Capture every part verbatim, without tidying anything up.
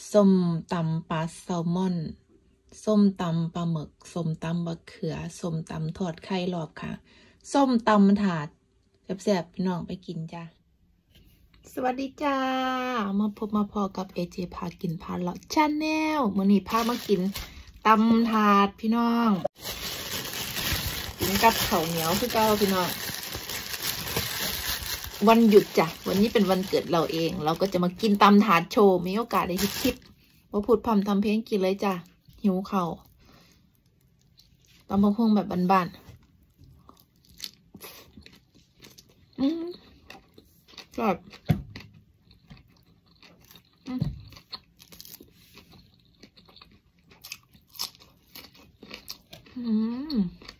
ส้มตำปลาแซลมอนส้มตำปลาหมึกส้มตำบะเขือส้มตำทอดไข่รอบค่ะส้มตำถาดแซ่บๆพี่น้องไปกินจ้าสวัสดีจ้ามาพบมาพอกับเอเจพากินพาเลาะชาแนลมื้อนี้พามากินตำถาดพี่น้องกินกับข้าวเหนียวคือเก่าพี่น้องวันหยุดจ้ะวันนี้เป็นวันเกิดเราเองเราก็จะมากินตำถาดโชว์มีโอกาสได้ฮิตคลิปว่าพูดพร่ำทำเพลงกินเลยจ้ะหิวข้าวตำบักหุ่งแบบบ้านๆอืมแบบอืม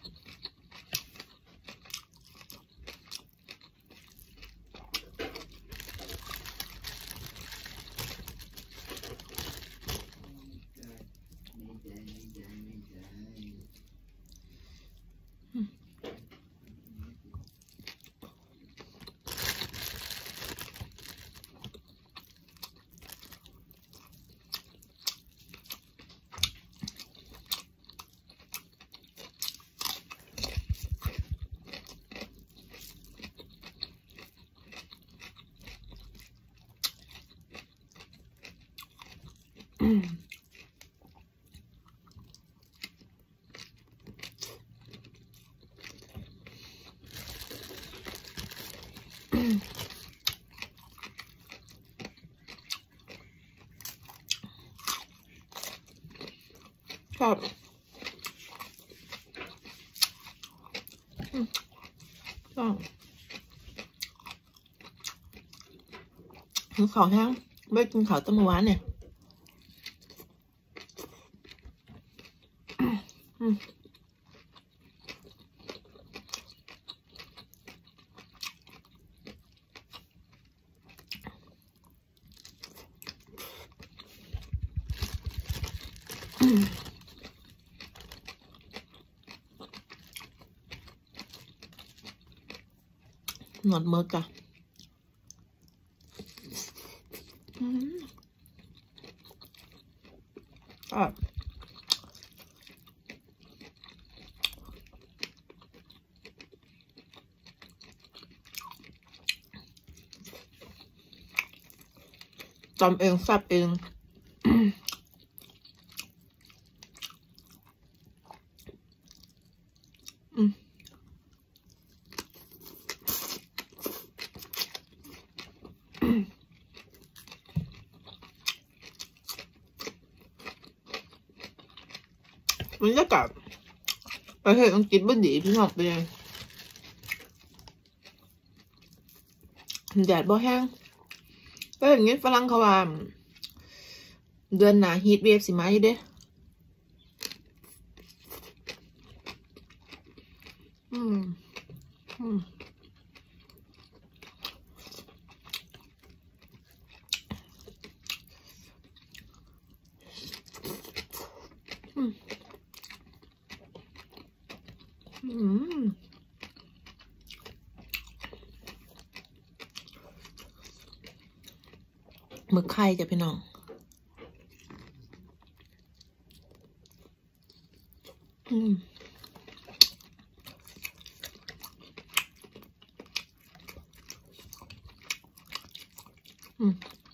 อืมครับอืมกินข้าวแห้งไม่กินข้าวต้มหวานเนี่ยอืมอืมหนวดมือจ้ะอืมอ่ะจำเองแซ่บเองอืมบรรยากาศประเทศอังกฤษบ่ดีพี่น้องเป็นไงแดดบ่แห้งก็อย่างงี้ฝรั่งเขาว่าเดือนหน้าฮีทเวฟสิมาอยู่เด้อืมอืมอืมอืมหมึกไข่จ้ะพี่น้องอืมอืม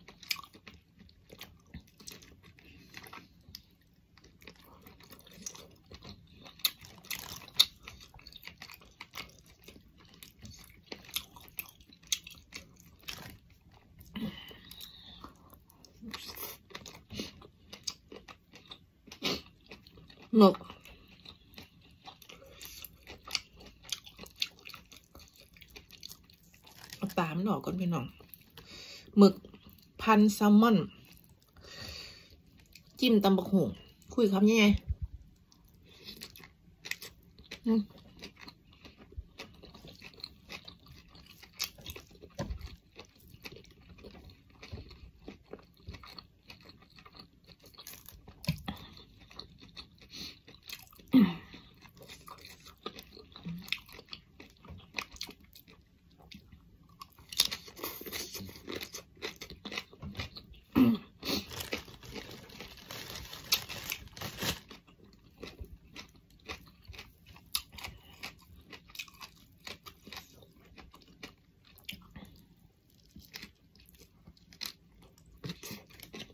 หมึกเอาตามนออกก่อนพี่น้องหมึกพันแซลมอนจิ้มตำบักหุ่งคุยคำยังไงอืม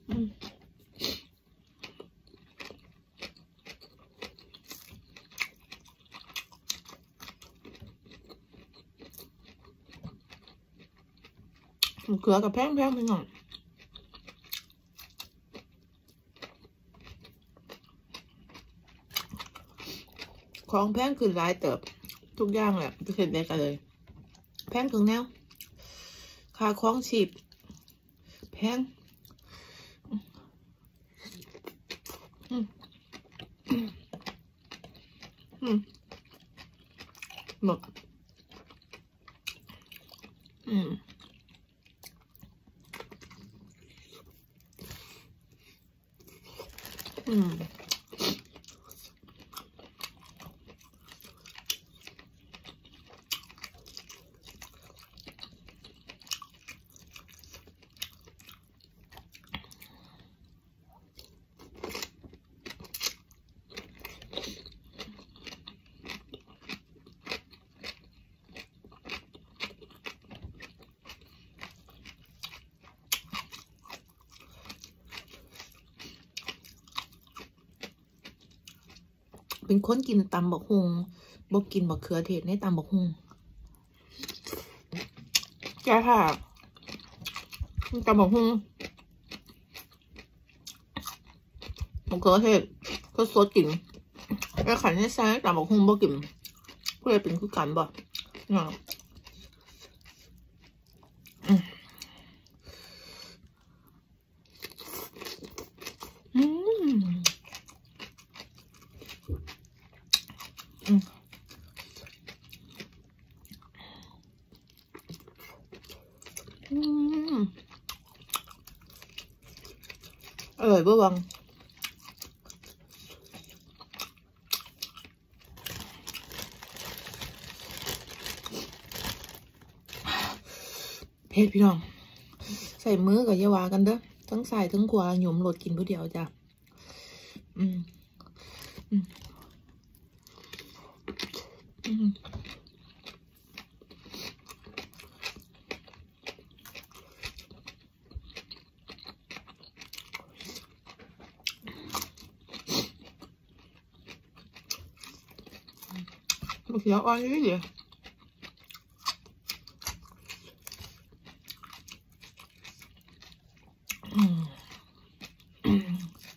เกลือกับแพงแพงไปหน่อยของแพงขึ้นหลายเติบทุกอย่างแหละจะเห็นได้กันเลยแพงถึงแนวค่าของชีพแพงอืมอืมหมดอืมอืมเป็นคนกินตำบักฮุงบ่กินบักเขือเทศในตำบักฮุงแกค่ะตำบักฮุงบักเขือเทศก็สดกินแกขันให้ใส่ตำบักฮุงบ่กินก็เลยเป็นคือกันบ่เนาะอืมอืมอืมอร่อยบ่วังเผ็ดพี่น้องใส่มือกับยาวากันเด้อทั้งใส่ทั้งขวาหยุมโหลดกินผู้เดียวจ้ะอืมอืมอืมลูกเสืออ่อนนี่เดี๋ยวอืมอืม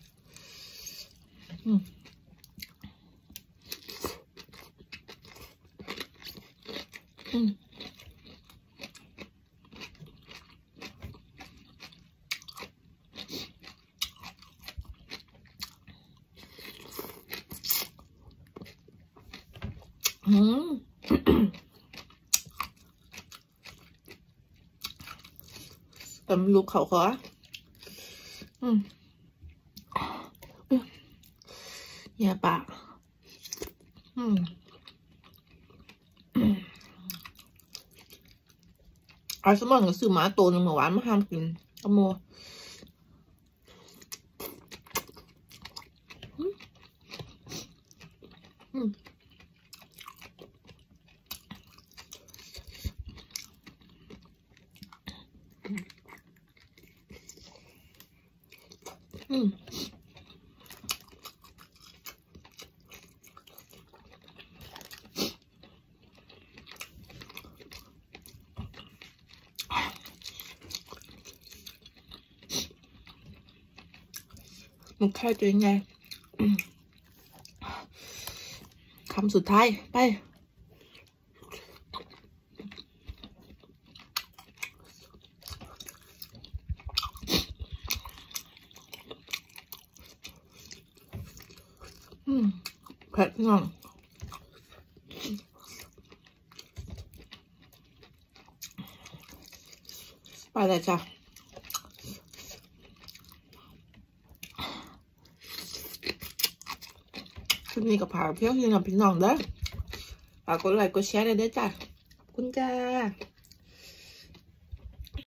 อืมอืมอืมตำลูกเขาขออืมอย่าปากอืมอาสมอนก็ซื้อหมาตัวหนึ่งเมื่อวานมาห้ามกินเอาโมอืมอืมมันแค่ตัวยังไงคำสุดท้ายไปอืมเผ็ดง่องไปเลยจ้ะคลิปนี้กับผ่าเพียงที่นำพี่น้องเด้อฝากกดไลค์กดแชร์ได้ด้วยจ้ะขอบคุณจ้า